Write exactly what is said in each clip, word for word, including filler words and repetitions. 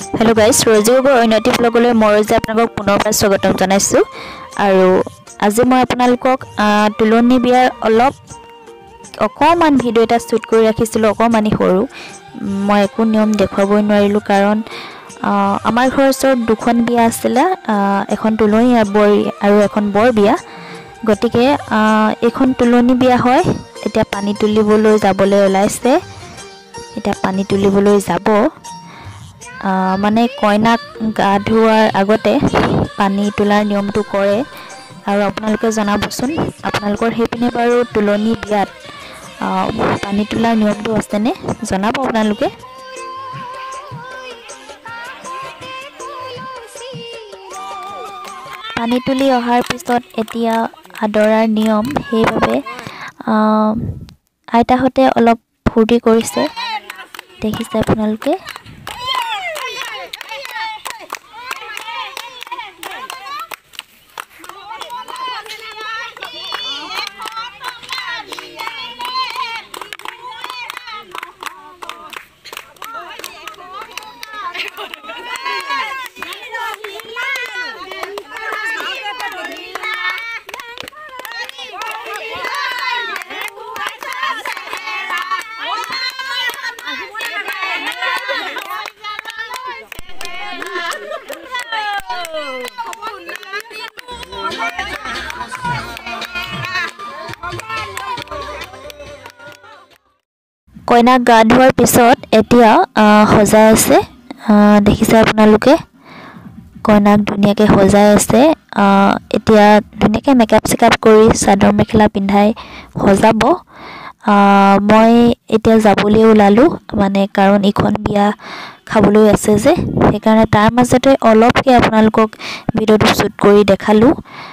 hello guys रजिगर अनैति ब्लगলৈ মই যে আপোনাক পুনৰবাৰ স্বাগতম জনাইছো আৰু আজি মই আপোনালোকক তুলনি বিয়াৰ অলপ অকমান ভিডিও এটা শুট কৰি ৰাখিছিলো অকমানি সৰু মই একো নিয়ম দেখাবই নোৱাৰিলো কাৰণ আমাৰ ঘৰৰ ওচৰত দুখন বিয়া আছিল এখন তুলনি আৰু এখন বৰ বিয়া গটিকে এখন তুলনি বিয়া হয় এতিয়া পানী তুলিবলৈ যাবলৈ ওলাইছে এটা পানী তুলিবলৈ যাব মানে কইনাক গা ধোৱাৰ আগতে পানী তোলাৰ নিয়মটো কৰে আৰু আপোনালোকে জনাবচোন আপোনালোকৰ হেপিনে বাৰু তুলনি বিয়াত পানী তোলাৰ নিয়মটো আছেনে জনাব আপোনালোকে পানী তুলি অহাৰ পিছত এতিয়া আদৰাৰ নিয়ম সেইভাবে আইতাহতে অলপ ফূৰ্তি কৰিছে দেখিছে আপোনালোকে কইনাক গা ধোৱাৰ পিছত এতিয়া সজাই আছে দেখিছে আপোনালোকে কইনাক ধুনিয়াকে সজাই আছে এতিয়া ধুনিয়াকে মেকআপ সেকআপ কৰি চাদৰ মেখেলা পিন্ধাই সজাব মই এতিয়া যাবলৈ ওলালো মানে কাৰণ ইখন বিয়া খাবলৈ আছে যে সেইকাৰণে তাৰ মাজতে অলপকে আপোনালোকক ভিডিওটো শুট কৰি দেখালো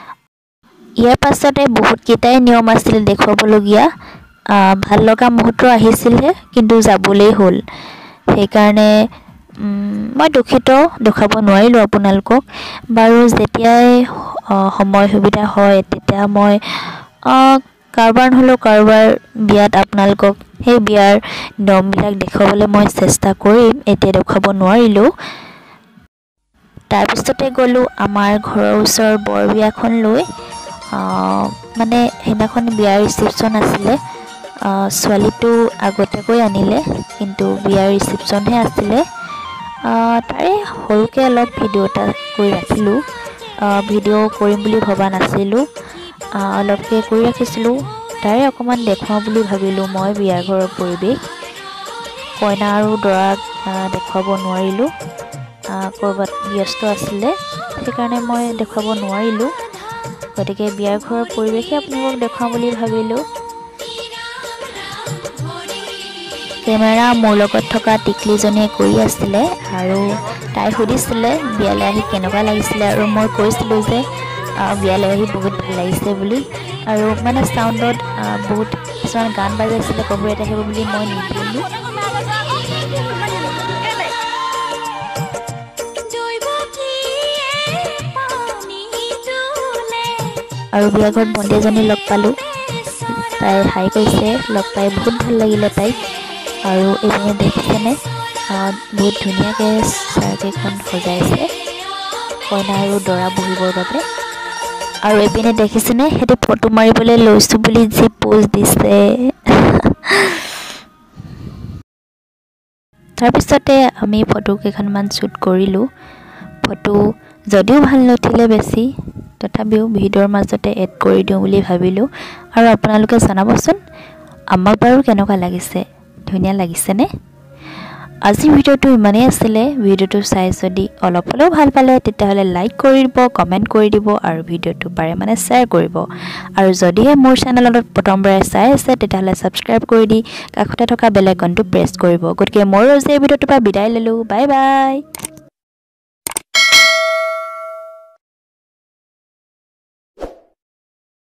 ইয়াৰ পাছতে বহুত কিটাই নিয়ম আছিল দেখুৱাবলগীয়া ভাল লগা মুহূৰ্ত আহিছিল কিন্তু যাবলৈ হল সেইকাৰণে মই দুখিত দেখাব নোৱাৰিলো আপোনালোকক বাৰু যেতিয়াই সময় সুবিধা হয় তেতিয়া মই কাৰবাৰ হলো কাৰবাৰ বিয়াত আপোনালোকক সেই বিয়াৰ নিয়মবিলাক দেখাবলৈ মই চেষ্টা কৰিম এতিয়া দেখাব নোৱাৰিলো তাৰ পিছতে গলো আমাৰ ঘৰৰ ওচৰৰ বৰ বিয়াখন লৈ মানে হেনাখন বিয়াৰ ৰিসেপশন আছিল সোৱালিটো আগতে কৈ আনিলে কিন্তু বিয়াৰ ৰিসেপশন হে আছিল তাৰে সৰুকে অলপ ভিডিও এটা কৰি ৰাখিলো ভিডিও কৰিম বুলি ভবা নাছিলো অলপকে কৰি ৰাখিছিলো তাৰে অকমান দেখাও বুলি ভাবিলো মই বিয়াৰ ঘৰৰ পৰিবেশ কইনা আৰু দৰাক দেখাব নোৱাৰিলো কৰবাত ব্যস্ত আছিল সেইকাৰণে মই দেখাব নোৱাৰিলো গতিকে বিয়াৰ ঘৰৰ পৰিবেশে আপোনালোকক দেখাও বুলি ভাবিলো কেমেৰা মোৰ লগত থকা টিকলিজনীয়ে কৰি আছিল আৰু তাই সুধিছিল বিয়ালৈ আহি কেনেকুৱা লাগিছিল আৰু মই কৈছিলো যে বিয়ালৈ আহি বহুত ভাল লাগিছে বুলি আৰু মানে সাউণ্ডত বহুত কিছুমান গান বাজাইছিল কপিৰাইট আহিব বুলি মই নিদিলো আৰু বিয়া ঘৰত বন্ধু এজনী লগ পালো তাই হাই কৈছে লগ পাই বহুত ভাল লাগিলে তাই আৰু এনে দেখিছেনে বহুত ধুনিয়াকে চাৰ্কেখন সজাইছে কইনা আৰু দৰা বহিবৰ বাবে আৰু এপিনে দেখিছেনে হেতি ফটো মাৰিবলৈ লৈছো বুলি যি পোজ দিছে তাৰ পিছতে আমি ফটো কেইখনমান শুট কৰিলো ফটো যদিও ভাল নথিলে বেছি তথাপিও ভিডিওৰ মাজতে এড কৰি দিও বুলি ভাবিলো আৰু আপোনালোকে জনাবচোন আমাক বাৰু কেনেকুৱা লাগিছে ধুনিয়া লাগিছে নে আজি ভিডিওটো ইমানেই আছিল ভিডিওটো চাই যদি অলপ অলপ ভাল পালে তেতিয়াহলে লাইক কৰি দিব কমেন্ট কৰি দিব আৰু ভিডিওটো পাৰে মানে শেয়াৰ কৰিব আৰু যদিহে মোৰ চেনেলত প্ৰথমবাৰ চাই আছে তেতিয়াহলে সাবস্ক্ৰাইব কৰি দি কাষতে থকা বেল আইকনটো প্ৰেছ কৰিব গতিকে মই আজি এই ভিডিওটোৰ পৰা বিদায় ললো বাই বাই